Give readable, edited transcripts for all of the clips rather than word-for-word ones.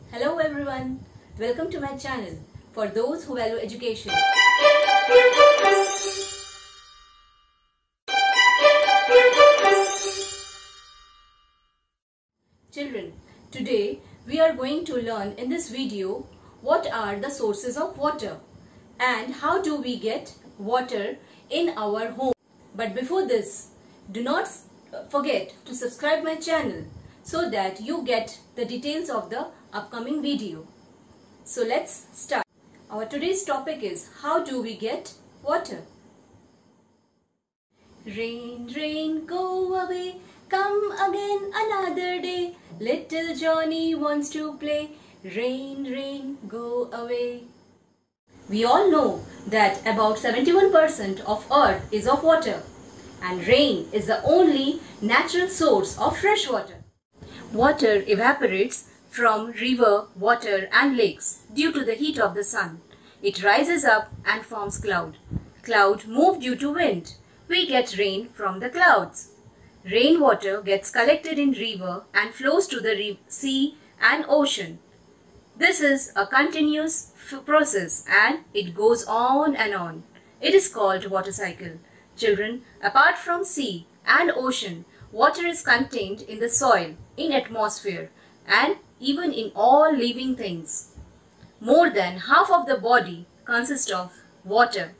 Hello everyone, welcome to my channel for those who value education. Children, today we are going to learn in this video what are the sources of water and how do we get water in our home. But before this, do not forget to subscribe my channel so that you get the details of the upcoming video. So let's start. Our today's topic is how do we get water? Rain, rain, go away, come again another day. Little Johnny wants to play. Rain, rain, go away. We all know that about 71% of earth is of water and rain is the only natural source of fresh water. Water evaporates from river, water and lakes due to the heat of the sun. It rises up and forms cloud. Cloud move due to wind. We get rain from the clouds. Rainwater gets collected in river and flows to the sea and ocean. This is a continuous process and it goes on and on. It is called water cycle. Children, apart from sea and ocean, water is contained in the soil, in atmosphere and even in all living things. More than half of the body consists of water.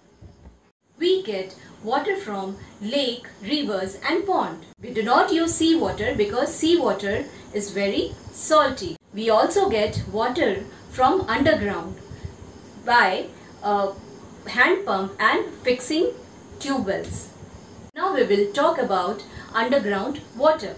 We get water from lake, rivers and pond. We do not use seawater because seawater is very salty. We also get water from underground by hand pump and fixing tube wells. Now we will talk about underground water.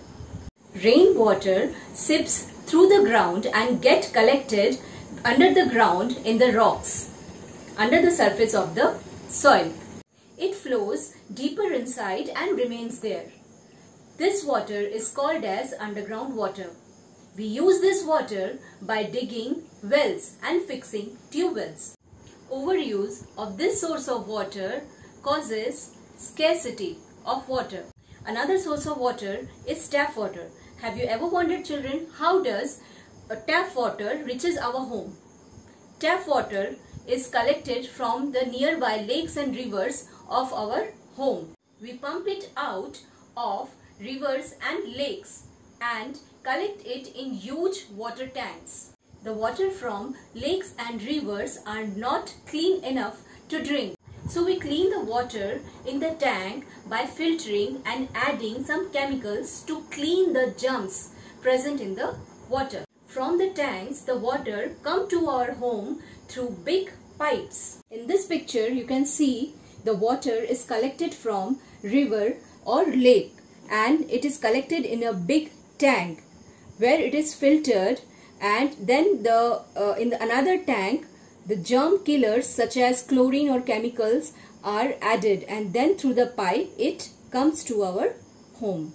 Rainwater seeps through the ground and get collected under the ground in the rocks, under the surface of the soil. It flows deeper inside and remains there. This water is called as underground water. We use this water by digging wells and fixing tube wells. Overuse of this source of water causes scarcity of water. Another source of water is tap water. Have you ever wondered, children, how does tap water reaches our home? Tap water is collected from the nearby lakes and rivers of our home. We pump it out of rivers and lakes and collect it in huge water tanks. The water from lakes and rivers are not clean enough to drink. So we clean the water in the tank by filtering and adding some chemicals to clean the germs present in the water. From the tanks, the water comes to our home through big pipes. In this picture, you can see the water is collected from river or lake and it is collected in a big tank where it is filtered, and then in another tank the germ killers such as chlorine or chemicals are added, and then through the pipe it comes to our home.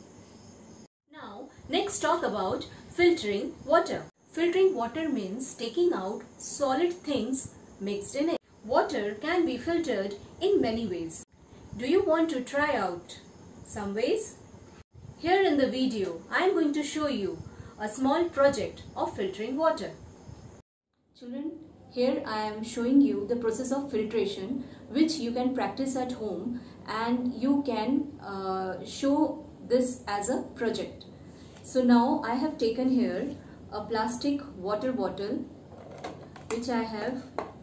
Now next talk about filtering water. Filtering water means taking out solid things mixed in it. Water can be filtered in many ways. Do you want to try out some ways? Here in the video I am going to show you a small project of filtering water. Children, here I am showing you the process of filtration which you can practice at home, and you can show this as a project. So now I have taken here a plastic water bottle which I have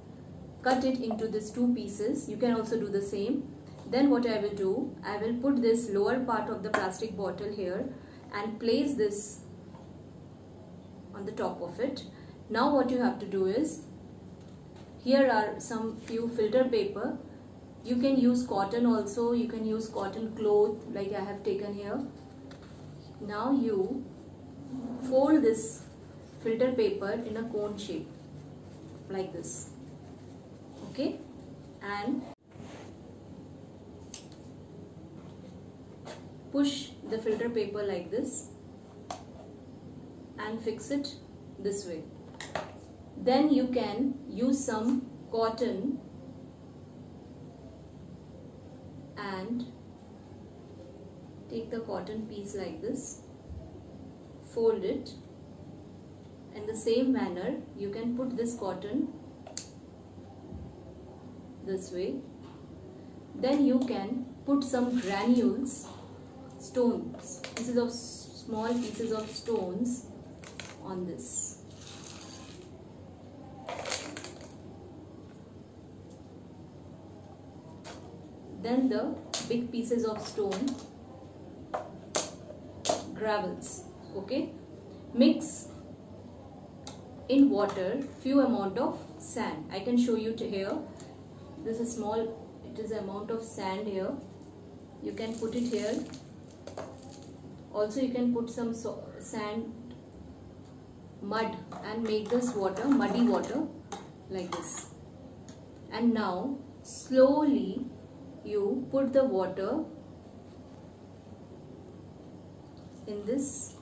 cut it into these two pieces. You can also do the same. Then what I will do, I will put this lower part of the plastic bottle here and place this on the top of it. Now what you have to do is, here are some few filter paper. You can use cotton also, you can use cotton cloth like I have taken here. Now you fold this filter paper in a cone shape like this, okay, and push the filter paper like this and fix it this way. Then you can use some cotton and take the cotton piece like this, fold it in the same manner you can put this cotton this way. Then you can put some granules, stones, small pieces of stones on this. Then the big pieces of stone, gravels, okay. Mix in water few amount of sand. I can show you here. This is small, it is amount of sand here. You can put it here. Also you can put some sand, mud, and make this water, muddy water, like this. And now slowly you put the water in this.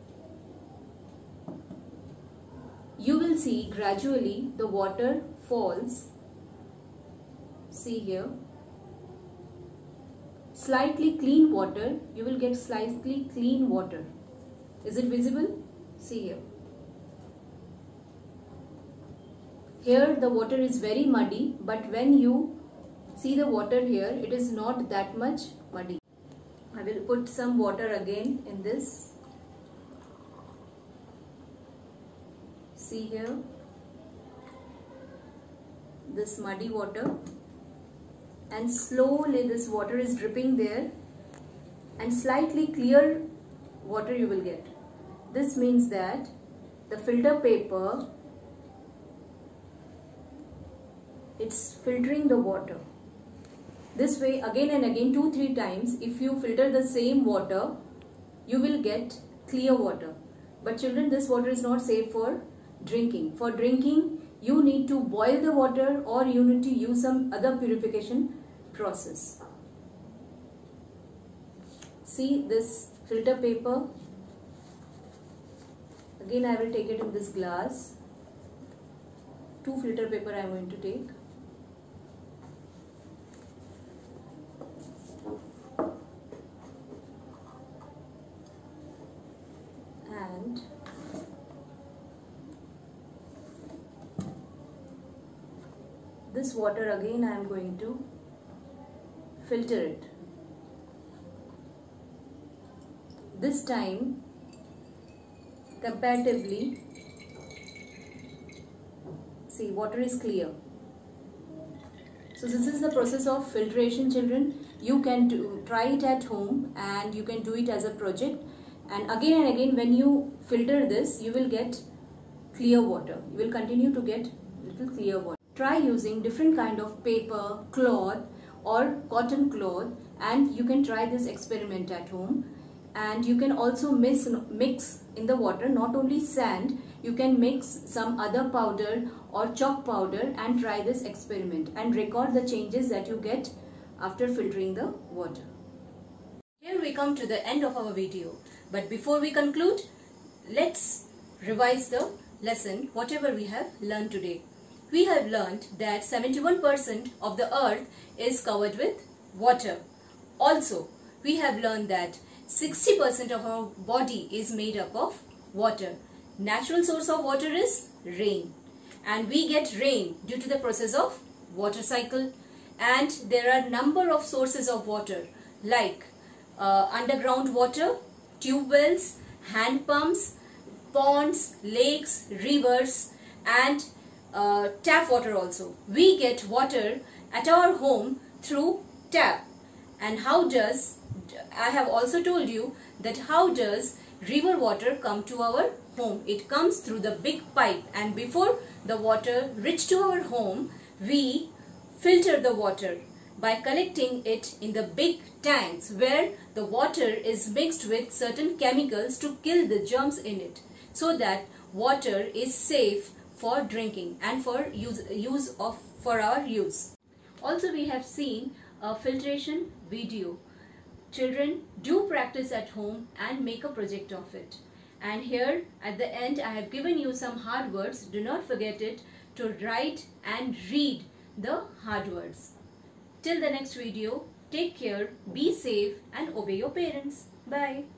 You will see gradually the water falls. See here, slightly clean water. You will get slightly clean water. Is it visible? See here. Here the water is very muddy, but when you see the water here, it is not that much muddy. I will put some water again in this. See here, this muddy water, and slowly this water is dripping there, and slightly clear water you will get. This means that the filter paper, it's filtering the water. This way again and again 2-3 times, if you filter the same water, you will get clear water. But children, this water is not safe for drinking. For drinking, you need to boil the water or you need to use some other purification process. See this filter paper. Again I will take it in this glass. 2 filter paper I am going to take. And this water again I am going to filter it. This time comparatively, see, water is clear. So this is the process of filtration, children. You can try it at home and you can do it as a project. And again when you filter this, you will get clear water. You will continue to get little clear water. Try using different kind of paper, cloth or cotton cloth, and you can try this experiment at home. And you can also mix in the water not only sand, you can mix some other powder or chalk powder and try this experiment and record the changes that you get after filtering the water. Here we come to the end of our video. But before we conclude, let's revise the lesson, whatever we have learned today. We have learned that 71% of the earth is covered with water. Also, we have learned that 60% of our body is made up of water. Natural source of water is rain. And we get rain due to the process of water cycle. And there are number of sources of water like underground water, tube wells, hand pumps, ponds, lakes, rivers, and tap water also. We get water at our home through tap. And how does, I have also told you that how does river water come to our home? It comes through the big pipe, and before the water reach to our home, we filter the water by collecting it in the big tanks where the water is mixed with certain chemicals to kill the germs in it, so that water is safe for drinking and for for our use. Also, we have seen a filtration video. Children, do practice at home and make a project of it. And here at the end I have given you some hard words. Do not forget it to write and read the hard words. Till the next video, take care, be safe and obey your parents. Bye.